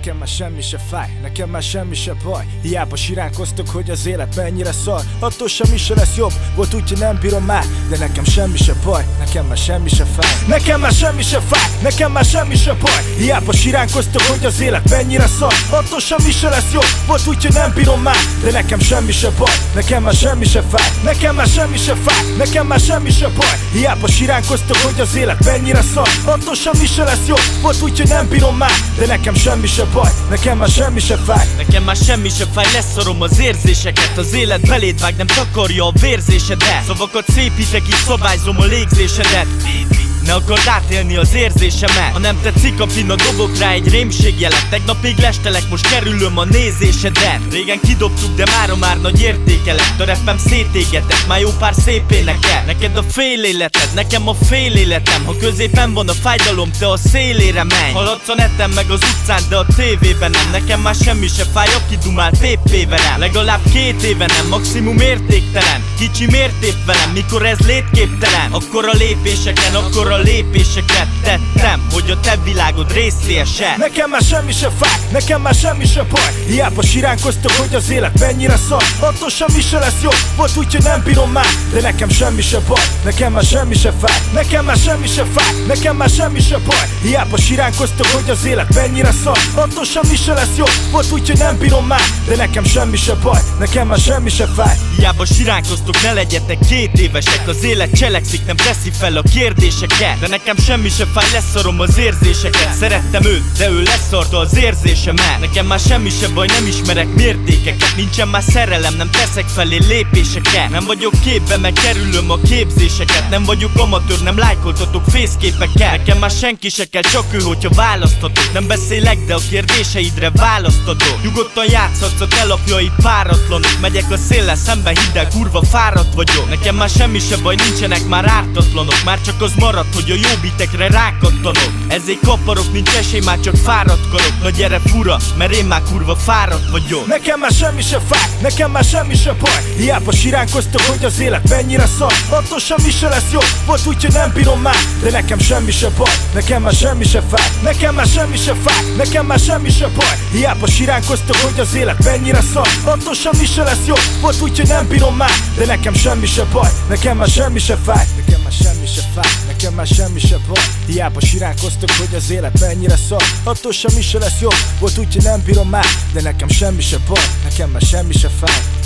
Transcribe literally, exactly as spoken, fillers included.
Nekem már semmi se fáj, nekem már semmi se baj. Hiába siránkoztok, hogy az élet mennyire szar. Attól semmi se lesz jobb, volt úgy, hogy nem bírom már. De nekem semmi se baj, nekem már semmi se fáj. Nekem már semmi se fáj, nekem már semmi se baj. Hiába siránkoztok, hogy az élet mennyire szar. Attól semmi se lesz jobb, volt úgy, hogy nem bírom már. De nekem semmi se baj, nekem már semmi se fáj. Nekem már semmi se fáj, nekem már semmi se baj. Hiába siránkoztok, hogy az élet mennyire szar. Attól semmi se lesz jobb, volt úgy, hogy nem bírom már. De nekem semmi se baj, nekem már semmi se fáj. Nekem már semmi se fáj, leszorom az érzéseket. Az élet beléd vág, nem takarja a vérzésedet. Szavakat szépítek, így szabályzom a légzésedet. Ne akard átélni az érzésemet. Ha nem tetszik a fina, dobok rá egy rémségjelet. Tegnapig lestelek, most kerülöm a nézésedet. Régen kidobtuk, de mára már nagy értékelet. A rappem szétégetett, már jó pár szép énekel. Neked a fél életed, nekem a fél életem. Ha középen van a fájdalom, te a szélére menj. Haladsz a neten meg az utcán, de a tévében nem. Nekem már semmi se fáj, aki dumál pé pé velem. Legalább két éve nem, maximum értéktelen. Kicsi mértép velem, mikor ez létképtelen. Akkor a lépéseken, akkor a a lépéseket tettem, hogy a te világod részélyesen. Nekem már semmi se fáj, nekem már semmi se baj. Hiába siránkoztok, hogy az élet mennyire szar. Attól semmi se lesz jobb, volt úgy, hogy nem bírom már. De nekem semmi se baj, nekem már semmi se fáj. Nekem már semmi se fáj, nekem már semmi se baj. Hiába siránkoztok, hogy az élet mennyire szar. Attól semmi se lesz jobb, volt úgy, hogy nem bírom már. De nekem semmi se baj, nekem már semmi se fáj. Hiába siránkoztok, ne legyetek két évesek. Az élet cselekszik, nem teszi fel a kérdéseket. De nekem semmi se fáj, leszarom az érzéseket. Szerettem őt, de ő leszarta az érzésemet. Nekem már semmi se baj, nem ismerek mértékeket. Nincsen már szerelem, nem teszek felé lépéseket. Nem vagyok képbe, meg kerülöm a képzéseket. Nem vagyok amatőr, nem lájkoltatok fészképeket. Nekem már senki se kell, csak ő, hogyha választhatok. Nem beszélek, de a kérdéseidre választhatok. Nyugodtan játszhatsz, a te lapjaid páratlanok. Megyek a széllel szemben, hidd el, kurva fáradt vagyok. Nekem már semmi se baj, nincsenek már ártatlanok. Már csak az marad, hogy a jó bitekre rákattanok. Ezért kaparok, nincs esély, már csak fáradkarok. Na gyere fura, mert én már kurva fáradt vagyok. Nekem már semmi se fáj, nekem már semmi se baj. Hiába siránkoztok, hogy az élet mennyire szar. Attól semmi se lesz jobb, volt úgy, hogy nem bírom már. De nekem semmi se baj, nekem már semmi se fáj. Nekem már semmi se fáj, nekem már semmi se baj. Hiába siránkoztok, hogy az élet mennyire szar. Attól semmi se lesz jobb, volt úgy, hogy nem bírom már. De nekem semmi se baj, nekem már semmi se fáj. Nekem már semmi se fáj, nekem már semmi se baj. Hiába siránkoztok, hogy az élet mennyire szar. Attól semmi se lesz jobb, volt úgy, hogy nem bírom már. De nekem semmi se baj, nekem már semmi se fáj.